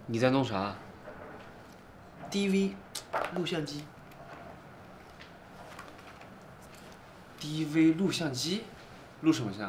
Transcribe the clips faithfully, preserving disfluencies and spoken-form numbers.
你在弄啥 ？D V 录像机。 D V 录像机，录什么像？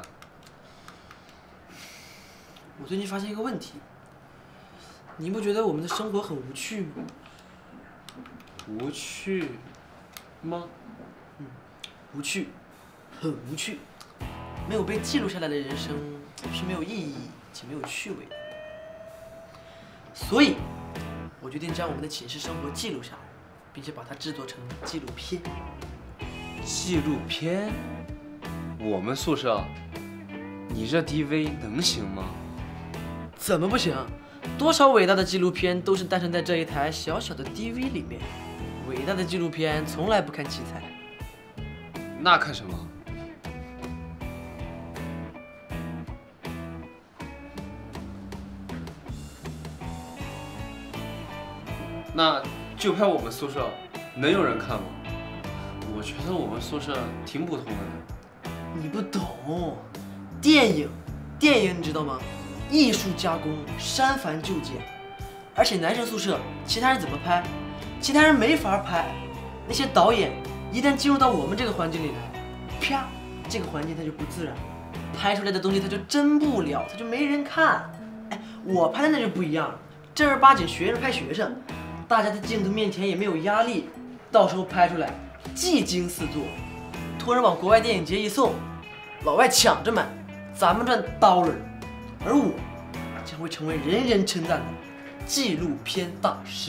我最近发现一个问题，你不觉得我们的生活很无趣吗？ 无趣吗？ 嗯，无趣，很无趣。没有被记录下来的人生是没有意义且没有趣味的。所以，我决定将我们的寝室生活记录下来，并且把它制作成纪录片。 纪录片？我们宿舍，你这 D V 能行吗？ 怎么不行？多少伟大的纪录片都是诞生在这一台小小的 D V 里面。伟大的纪录片从来不看器材。 那看什么？那就拍我们宿舍，能有人看吗？我觉得我们宿舍挺普通的。 你不懂，电影，电影你知道吗？艺术加工，删繁就简。而且男生宿舍，其他人怎么拍？其他人没法拍。那些导演一旦进入到我们这个环境里来，啪，这个环境它就不自然，拍出来的东西它就真不了，它就没人看。哎，我拍的那就不一样了，正儿八经学生拍学生，大家在镜头面前也没有压力，到时候拍出来技惊四座，托人往国外电影节一送，老外抢着买，咱们赚刀了，而我将会成为人人称赞的纪录片大师。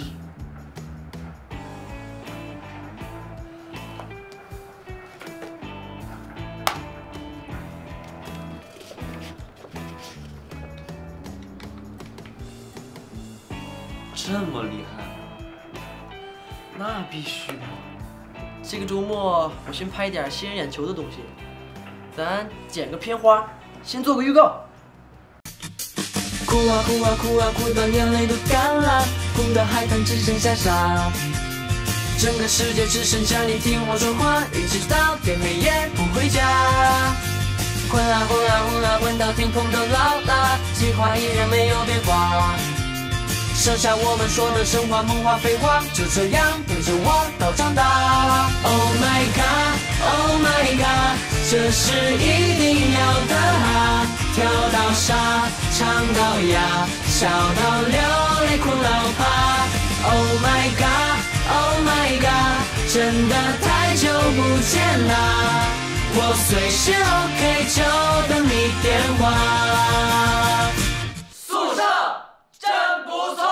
这么厉害？ 那必须的。这个周末我先拍一点吸人眼球的东西，咱剪个片花，先做个预告。 哭啊哭啊哭啊哭到眼泪都干了，哭到海滩只剩下沙，整个世界只剩下你听我说话，一直到天黑也不回家。混啊混啊混啊混到天空都老了，计划依然没有变化。剩下我们说的神话梦话废话，就这样陪着我到长大。Oh my god, oh my god， 这是一定要的啊！跳到傻，唱到哑，笑到流泪，哭到怕。Oh my god, oh my god， 真的太久不见啦！我随时 OK， 就等你电话。 宿舍真不错。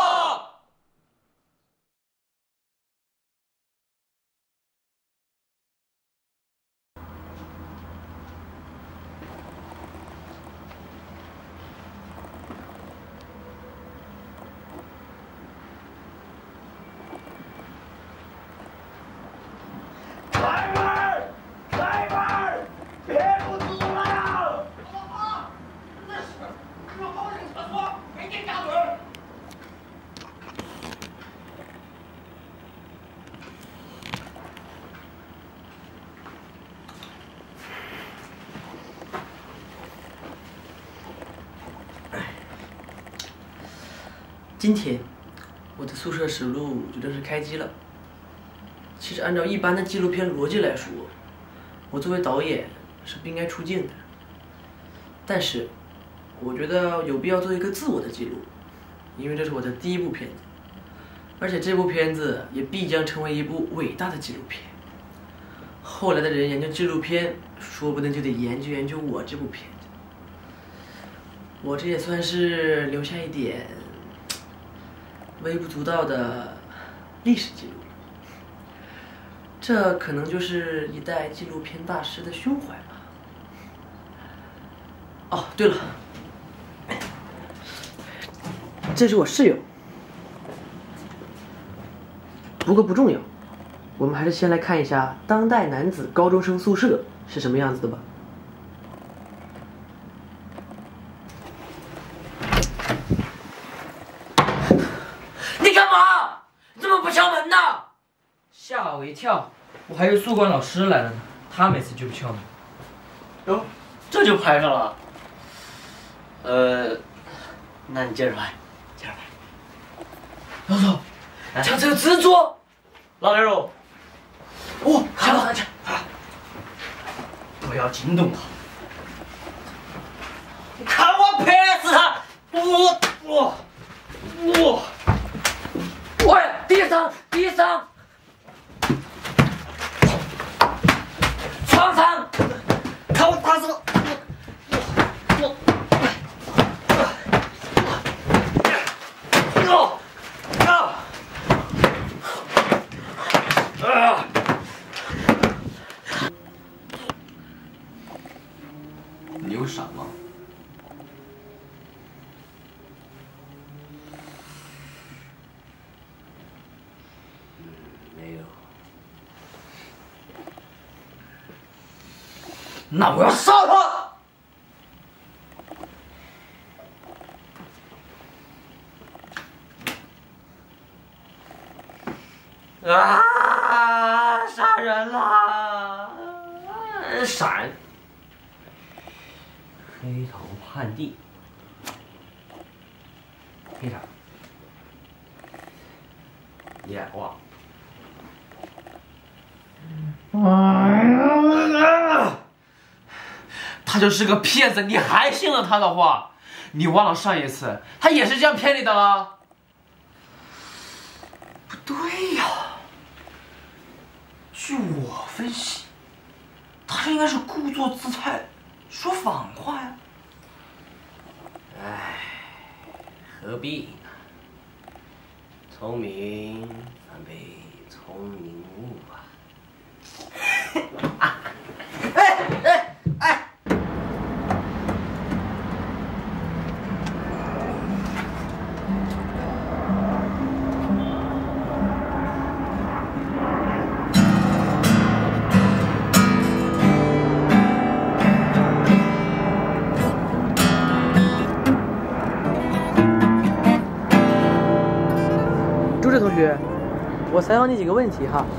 开门！开门！别不堵了呀！老婆，这是这好人厕所，没给加门。 今天我的宿舍实录就正式开机了。其实按照一般的纪录片逻辑来说，我作为导演是不应该出镜的。但是，我觉得有必要做一个自我的记录，因为这是我的第一部片子，而且这部片子也必将成为一部伟大的纪录片。后来的人研究纪录片，说不定就得研究研究我这部片子。我这也算是留下一点微不足道的历史记录。这可能就是一代纪录片大师的胸怀吧。哦，对了，这是我室友，不过不重要，我们还是先来看一下当代男子高中生宿舍是什么样子的吧。 你干嘛？你怎么不敲门呢？ 吓我一跳，我还以为宿管老师来了呢，他每次就不敲门。 哟，这就拍上了。呃，那你接着拍，接着拍。 老头，将这个执着。 老六肉， 哦，看了， 不要惊动他。看我拍死他！我我我！ 喂，地上地上，床上， 看我打死他！我我我！啊！啊！ 你有傻吗？ 没有。 那我要杀他！ 啊！杀人啦！闪！黑头叛地。黑头。眼望。 他就是个骗子，你还信了他的话？你忘了上一次他也是这样骗你的了？ 不对呀，据我分析，他这应该是故作姿态，说反话呀。 唉，何必呢？聪明反被聪明误啊！ 哎哎哎！ 朱志同学，我采访你几个问题哈。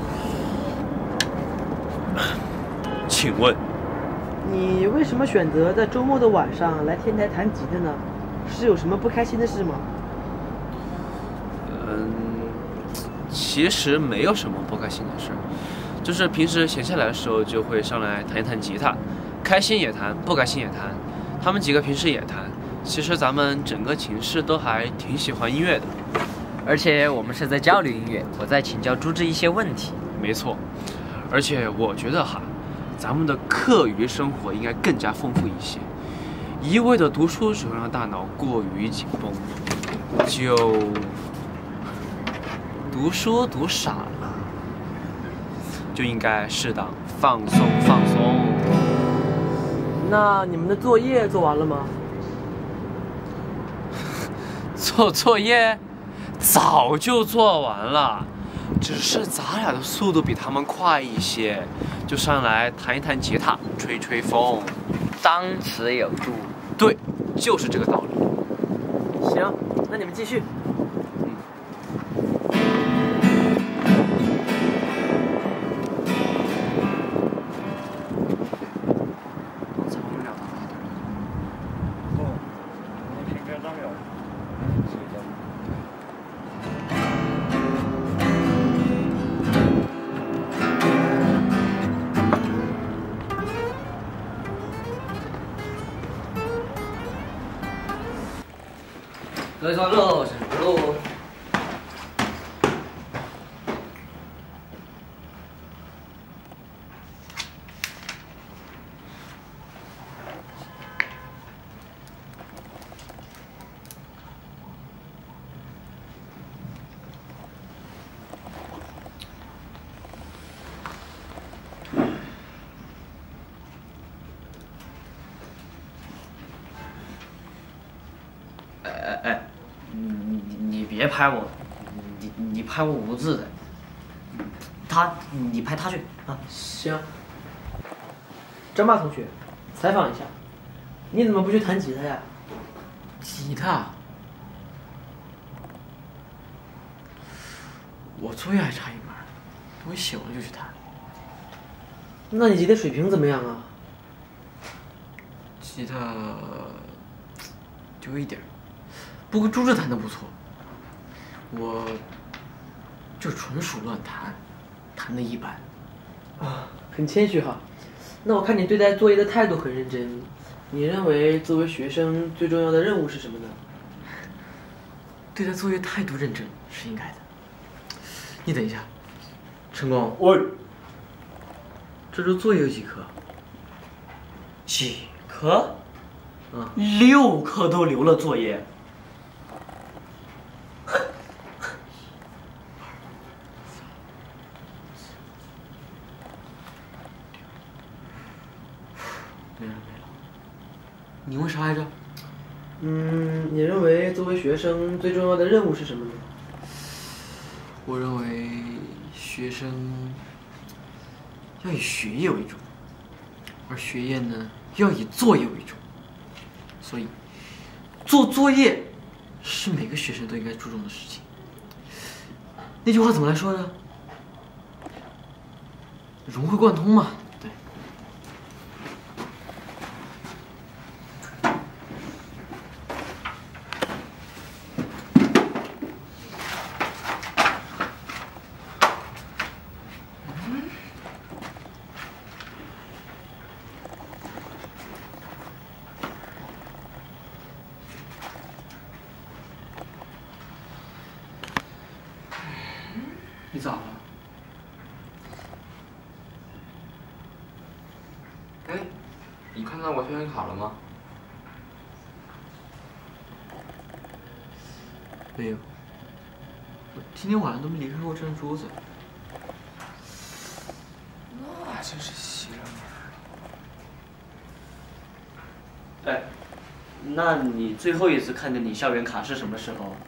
请问， 你为什么选择在周末的晚上来天台弹吉他呢？是有什么不开心的事吗？ 嗯，其实没有什么不开心的事，就是平时闲下来的时候就会上来弹一弹吉他，开心也弹，不开心也弹。他们几个平时也弹，其实咱们整个寝室都还挺喜欢音乐的。 而且我们是在交流音乐，我在请教朱志一些问题。 没错，而且我觉得哈，咱们的课余生活应该更加丰富一些。一味的读书只会让大脑过于紧绷，就读书读傻了，就应该适当放松放松。 那你们的作业做完了吗？ 做作业早就做完了，只是咱俩的速度比他们快一些，就上来弹一弹吉他，吹吹风。 当此有度。 对，就是这个道理。 行，那你们继续。 各位坐路，慎路。 哎哎哎，你你别拍我，你你拍我无字的。他，你拍他去啊。 行。张霸同学，采访一下，你怎么不去弹吉他呀？ 吉他，我作业还差一门，我一写完就去弹。 那你吉他水平怎么样啊？ 吉他就一点，不过朱志弹的不错。 我就纯属乱弹，弹的一般。 啊，很谦虚哈。那我看你对待作业的态度很认真，你认为作为学生最重要的任务是什么呢？ 对待作业态度认真是应该的。你等一下，陈工， 喂， 这周作业有几科？ 几科？ 嗯， 六科都留了作业。 没了没了。你问啥来着？ 嗯，你认为作为学生最重要的任务是什么呢？ 我认为学生要以学业为重，而学业呢要以作业为重。所以，做作业是每个学生都应该注重的事情。那句话怎么来说的？融会贯通嘛。对。你咋了？ 哎，你看到我校园卡了吗？ 没有。我今天晚上都没离开过这张桌子。 那真是邪了哎， 门那你最后一次看见你校园卡是什么时候？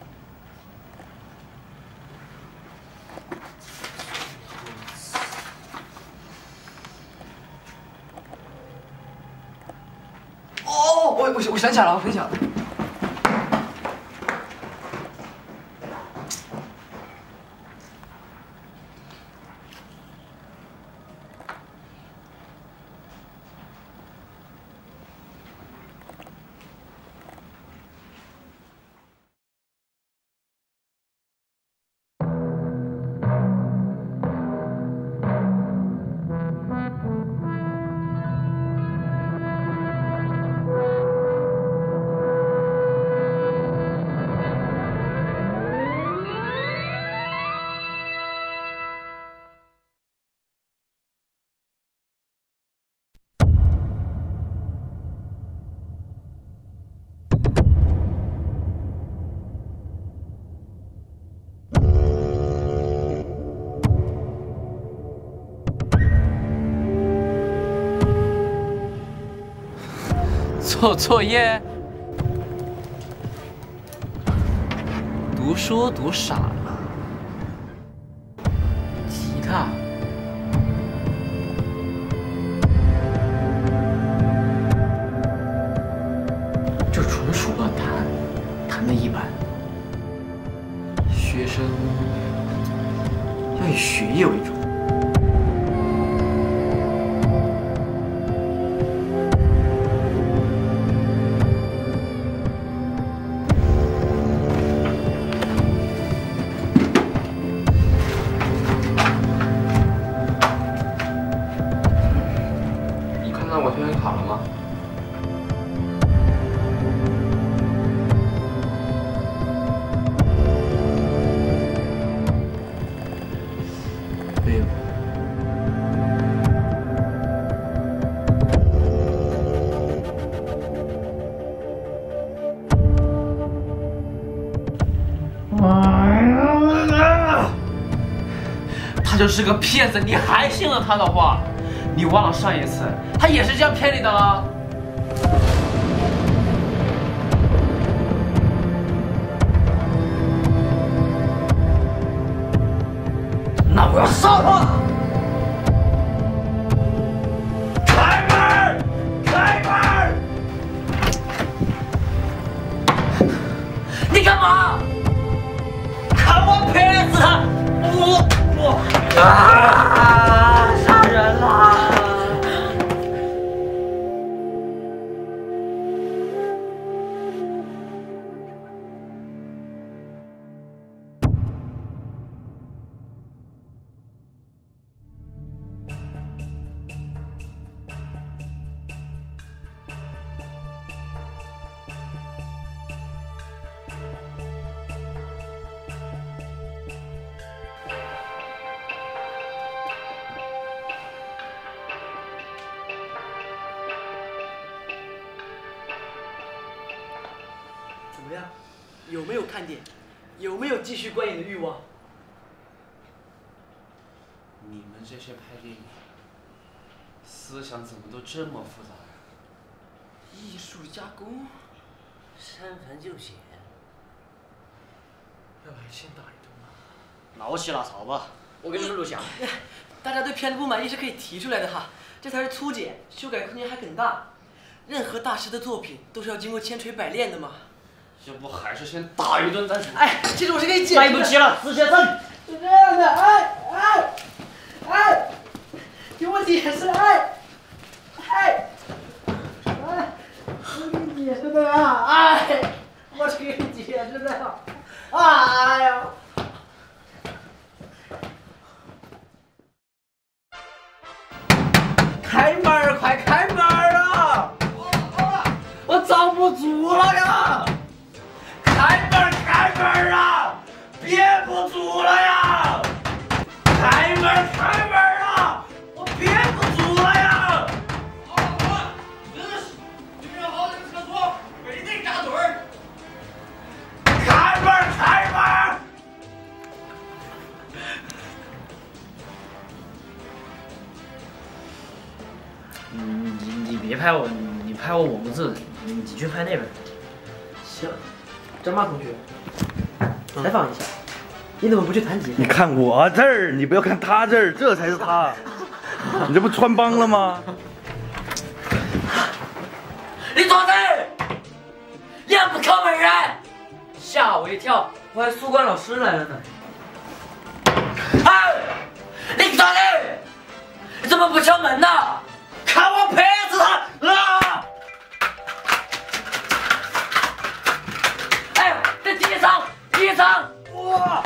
哦，我我我想起来了，我想起来了。 做作业，读书读傻了。 吉他，就纯属乱弹，弹的一般。学生要以学业为重。 你看到我校园卡了吗？ 没有。 他就是个骗子，你还信了他的话？你忘了上一次他也是这样骗你的了？ 那我要杀他！ 开门！开门！ 你干嘛？看我骗死他！我我啊！杀人了！ 有没有看点？有没有继续观影的欲望？ 你们这些拍电影，思想怎么都这么复杂呀？ 艺术加工， 删繁就简。 要不还先打一顿吧？ 老起拉槽吧，我给你们录像。 大家对片子不满意是可以提出来的哈，这才是粗剪，修改空间还很大。任何大师的作品都是要经过千锤百炼的嘛。 要不还是先打一顿再说。 哎，其实我是可以解释的。 来不及了，直接整。 是这样的，哎哎哎，听我解释，哎哎哎，我给你解释的呀，哎，我是给你解释的呀，哎呀。 开门儿，快开门儿啊！我遭不住了呀！开门儿，开门儿啊！憋不住了呀！开门儿，开门儿啊！我憋不住了呀！ 好，真是准备好这个厕所，非得扎堆儿。 开门儿，开门儿！ 嗯，你你别拍我，你拍我我不字，你你去拍那边。 行，张马同学，采访一下，你怎么不去弹吉他？ 你看我这儿，你不要看他这儿，这才是他。你这不穿帮了吗？ 你做谁？你还不敲门啊？吓我一跳，我还宿管老师来了呢。哎，你做谁？你怎么不敲门呢？看我拍死他！啊！哎，在地上，地上，哇！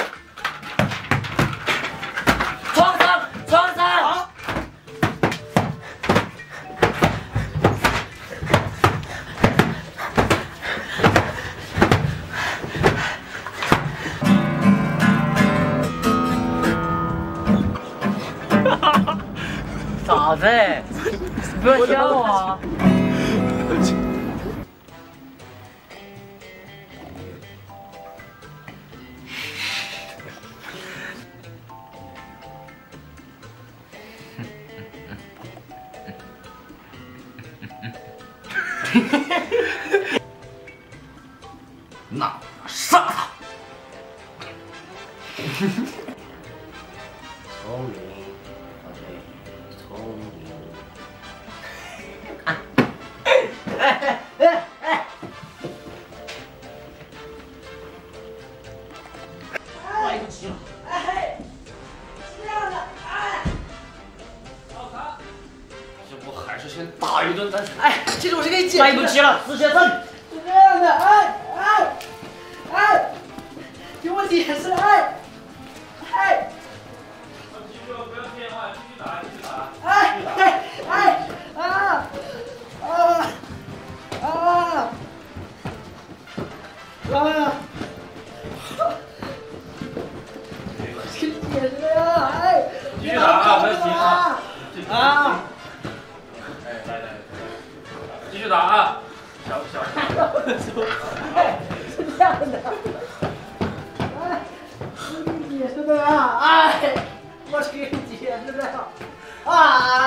床上，床上。啊啥子？不要笑啊！那杀他！ 聪明，宝贝，聪明。 来不及了。 哎，是这样的，哎要不还是先打一顿再说。 哎，其实我是可以解释的。 来不及了，直接整。 是这样的，哎哎哎，听我解释，哎哎。 继续，不要电话，继续打，继续打。 哎哎哎啊啊啊啊！这解释呀，哎， 继续打啊，不要停啊！ 啊！ 哎，来来来，继续打啊！小小。 哎，是这样的，哎，我给你解释的呀，哎，我是给你解释的呀，啊！